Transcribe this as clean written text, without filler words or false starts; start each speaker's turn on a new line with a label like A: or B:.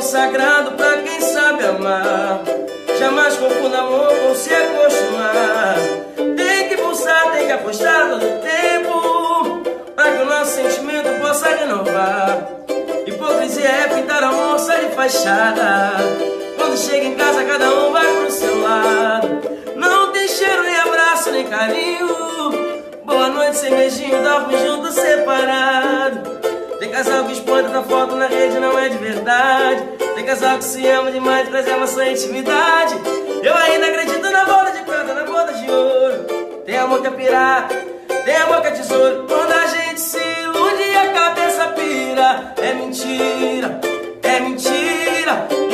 A: sagrado pra quem sabe amar. Jamais confunda amor com se acostumar. Tem que pulsar, tem que apostar todo o tempo, pra que o nosso sentimento possa renovar. Hipocrisia é pintar a moça de fachada. Quando chega em casa cada um vai pro seu lado. Não tem cheiro, nem abraço, nem carinho. Boa noite sem beijinho, dorme junto, separado. Tem casal que espanta na foto na rede, não é de verdade. Tem casal que se ama demais, preserva sua intimidade. Eu ainda acredito na boda de prata, na boda de ouro. Tem amor que é pirata, tem amor que é tesouro. Quando a gente se ilude e a cabeça pira, é mentira, é mentira.